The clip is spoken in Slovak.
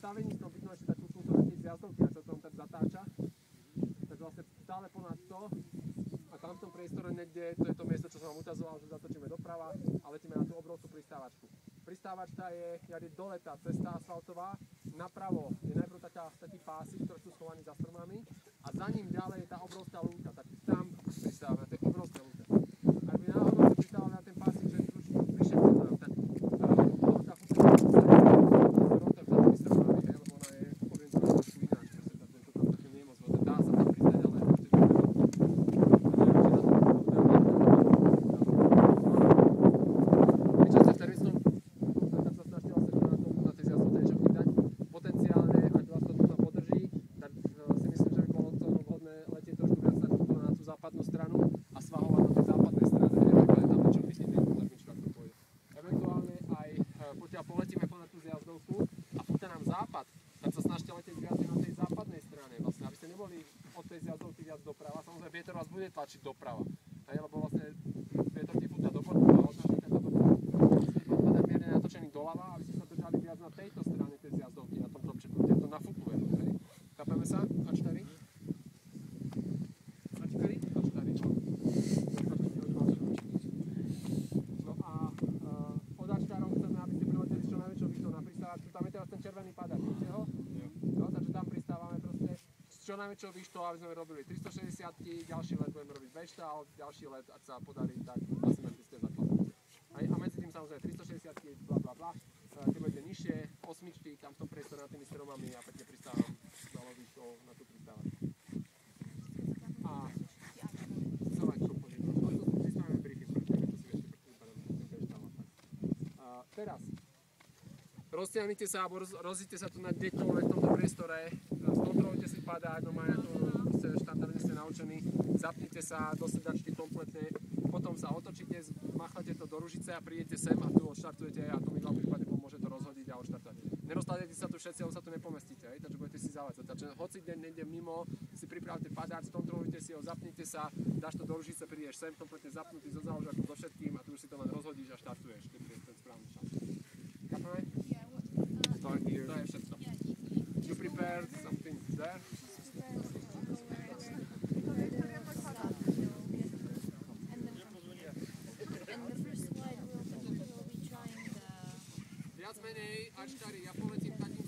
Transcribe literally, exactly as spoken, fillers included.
stavení v tom vidno ešte takú túto na tej zjazdovky, ak sa to tak zatáča. Tak vlastne stále ponad to. A tam v tom priestore niekde, to je to miesto, čo som vám ukazoval, že zatočíme doprava a letíme na tú obrovskú pristávačku. Pristávačka je, jak je dole tá cesta asfaltová, napravo je najprv taká, taký pásik, ktoré sú schovaní za stromami a za ním ďalej je tá obrovská lúka, tak tam pristávame na tej obrovské lúke. Ak by náhodou sa pristávali na ten pásik, že je trošku vyššie, tak obrovská chuťa sa rovná za tými stromami, lebo ona je orientovaná trošku ináč, pretože to tam také nie je moc veľké. Dá sa tam pristať, ale bude tlačiť doprava. Hej, lebo vlastne vietor ti fúta do boku a odnáša ťa do doprava. Musíte podpadať mierne natočený doľava, aby ste sa držali viac na tejto strane tej zjazdovky, na tom kopčeku, kde to nafúkuje. Hej. Chápeme sa? á štyri? á štyri? á štyri. No a uh, od á štyri chceme, aby ste prileteli s čo najväčšou výškou na pristávačku. Tam je teraz ten červený padač, vidíte ho? No, takže tam pristávame proste čo najväčšou výškou, aby sme robili tristošesťdesiat, ďalší let budeme robiť beštál, ďalší let, ak sa podarí, tak asymetrické základy. A medzi tým samozrejme tristošesťdesiat, bla bla bla, keď budete nižšie, osmičky, tam v tom priestore nad tými stromami a pekne pristávam s malou výškou na tú pristávačku. A celé čo požiť, to pristávame brichy, pretože to si ešte pripadám ten beštál a tak. Teraz, roztiahnite sa alebo rozíďte sa tu na kdekoľvek v tomto priestore, skontrolujte si padať, no majú to štandardne ste naučení, zapnite sa do sedačky kompletne, potom sa otočíte, macháte to do ružice a prídete sem a tu odštartujete a to mi v prípade pomôže to rozhodiť a odštartovať. Nerozkladajte sa tu všetci, alebo sa tu nepomestíte, hej, takže budete si zavádzať. Takže hoci deň niekde mimo, si pripravte padáč, skontrolujte si ho, zapnite sa, dáš to do ružice, prídeš sem, kompletne zapnutý zo záložaku so všetkým a tu už si to len rozhodíš a štartuješ, keď je ten správny čas. Chápeme? To je všetko. You prepared something there? Viac menej á štyri, ja poletím takým